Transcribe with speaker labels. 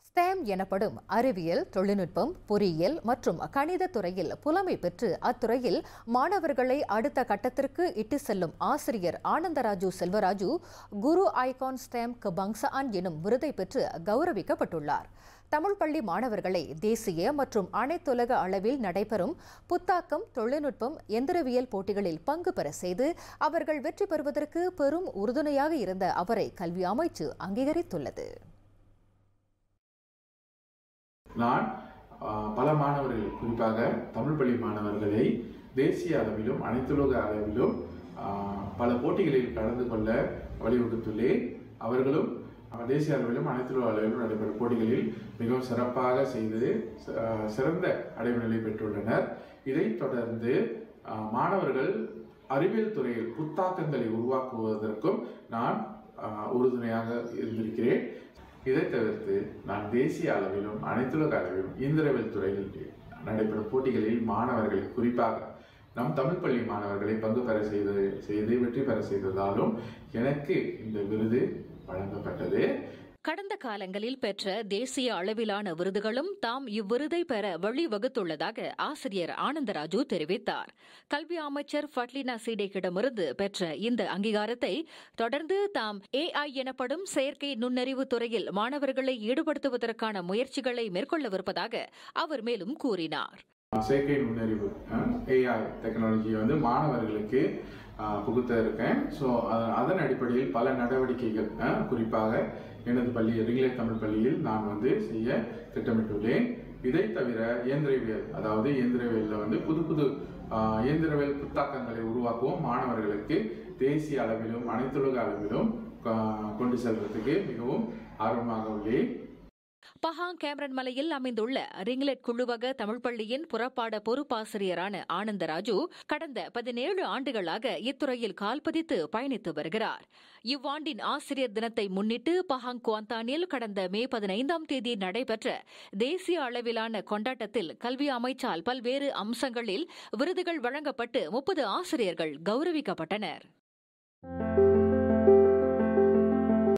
Speaker 1: Stem எனப்படும் அறிவியல், தொழில்நுட்பம், பொறியியல் மற்றும் கணித துறையில் புலமை பெற்று அத்துறையில் மாணவர்களை அடுத்த கட்டத்திற்கு இட்டு செல்லும் ஆசிரியர் ஆனந்தராஜு செல்வராஜு குரு ஐகான் ஸ்டெம் கபங்சான் எனும் விருதை பெற்று கௌரவிக்கப்பட்டுள்ளார். தமிழ் பள்ளி மாணவர்களை தேசிய மற்றும் அனைத்துலக அளவில் நடைபெறும் புத்தாக்கம், தொழில்நுட்பம், எந்திரவியல் போட்டிகளில் பங்கு பெற செய்து அவர்கள் வெற்றி பெறுவதற்கு பெரும் உறுதுணையாக இருந்த அவரை கல்வி அமைச்சு அங்கீகரித்துள்ளது.
Speaker 2: நான் பல மாணவர்கள், குறிப்பாக தமிழ் பள்ளி மாணவர்களை தேசிய அளவிலும் அனைத்துலக அளவிலும் பல போட்டிகளில் கலந்து கொள்ள வழிவகுத்துள்ளேன். அவர்களும் தேசிய அளவிலும் அனைத்துலக அளவிலும் நடைபெறும் போட்டிகளில் மிகவும் சிறப்பாக செய்து சிறந்த அடைவு நிலை பெற்றுள்ளனர். இதைத் தொடர்ந்து மாணவர்கள் அறிவியல் துறையில் புத்தாக்கங்களை உருவாக்குவதற்கும் நான் உறுதுணையாக இருந்திருக்கிறேன். இதை தவிர்த்து நான் தேசிய அளவிலும் அனைத்துலக அளவிலும் இயந்திரவியல் துறையில் நடைபெறும் போட்டிகளில் மாணவர்களை, குறிப்பாக நம் தமிழ் பள்ளி மாணவர்களை பங்கு பெற செய்து வெற்றி பெற செய்ததாலும் எனக்கு இந்த விருது வழங்கப்பட்டது.
Speaker 3: கடந்த காலங்களில் பெற்ற தேசிய அளவிலான விருதுகளும் தாம் இவ்விருதை பெற வழிவகுத்துள்ளதாக ஆசிரியர் ஆனந்தராஜு தெரிவித்தார். கல்வி அமைச்சர் ஃபட்லினா சீடேக்கிடமிருந்து பெற்ற இந்த அங்கீகாரத்தை தொடர்ந்து தாம் AI எனப்படும் செயற்கை நுண்ணறிவு துறையில் மாணவர்களை ஈடுபடுத்துவதற்கான முயற்சிகளை மேற்கொள்ளவிருப்பதாக அவர் மேலும் கூறினார்.
Speaker 2: செயற்கை நுண்ணறிவு AI டெக்னாலஜியை மாணவர்களுக்கு புகுத்த இருக்கேன். ஸோ அதன் அடிப்படையில் பல நடவடிக்கைகள், குறிப்பாக எனது பள்ளி ரிங்லேட் தமிழ் பள்ளியில் நான் செய்ய திட்டமிட்டுள்ளேன். இதை தவிர இயந்திரவியல், அதாவது இயந்திரவியலில் புது புது இயந்திரவியல் புத்தாக்கங்களை உருவாக்கவும் மாணவர்களுக்கு தேசிய அளவிலும் அனைத்துலக அளவிலும் கொண்டு செல்வதற்கு மிகவும் ஆர்வமாக உள்ளேன்.
Speaker 3: பஹாங் கேமரன் மலையில் அமைந்துள்ள ரிங்லெட் குழுவக தமிழ் பள்ளியின் புறப்பாட பொறுப்பாசிரியரான ஆனந்தராஜு கடந்த 17 ஆண்டுகளாக இத்துறையில் கால்பதித்து பயணித்து வருகிறார். இவ்வாண்டின் ஆசிரியர் தினத்தை முன்னிட்டு பஹாங் குவாந்தானில் கடந்த மே 15ஆம் தேதி நடைபெற்ற தேசிய அளவிலான கொண்டாட்டத்தில் கல்வி அமைச்சால் பல்வேறு அம்சங்களில் விருதுகள் வழங்கப்பட்டு 30 ஆசிரியர்கள் கௌரவிக்கப்பட்டனர்.